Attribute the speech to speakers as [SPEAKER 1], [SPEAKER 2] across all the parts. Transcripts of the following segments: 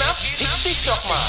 [SPEAKER 1] ab? Fick dich doch mal.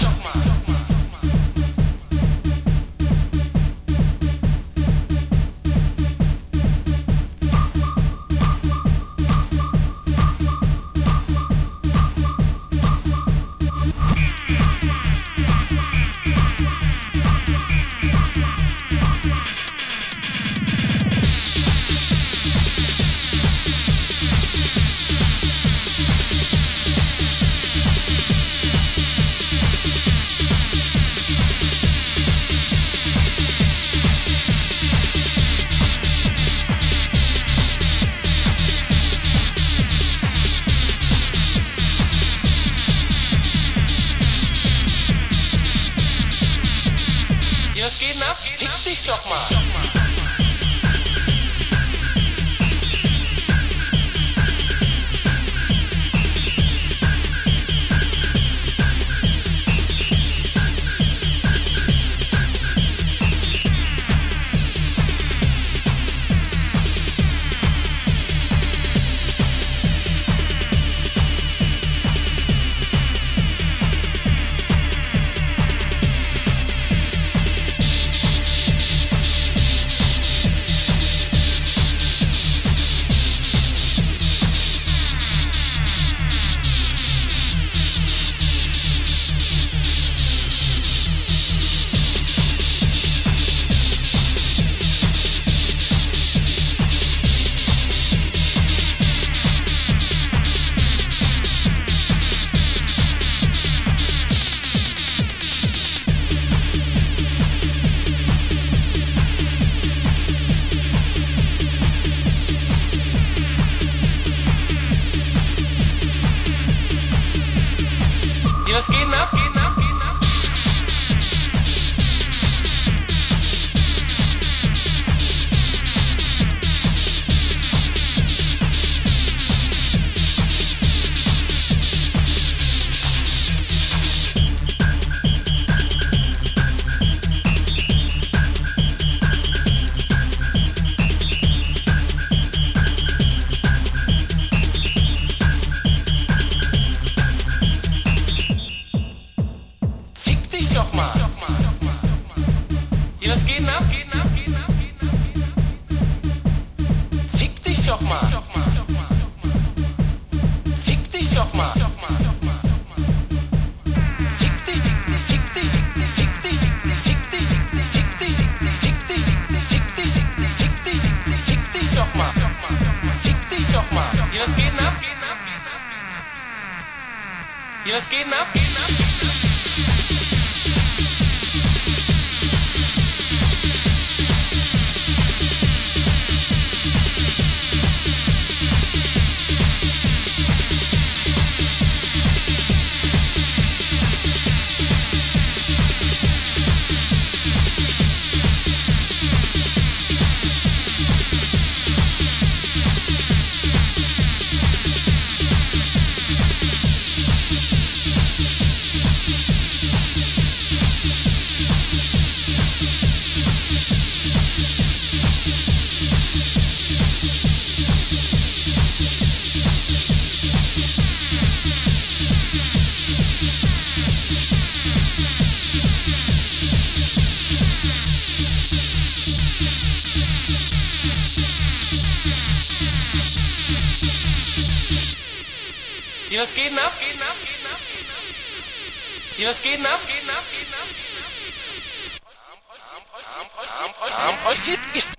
[SPEAKER 1] Was geht denn ab? Fick dich doch mal. Was geht denn ab? Doch mal. Was geht denn ab? Fick dich doch mal. Fick dich doch mal. Fick dich, fick dich, fick dich, fick dich, fick dich, fick dich, fick dich, fick dich, fick dich doch mal. Fick dich doch mal. Was geht denn ab? Was geht denn ab? Was geht denn ab? Was geht denn ab?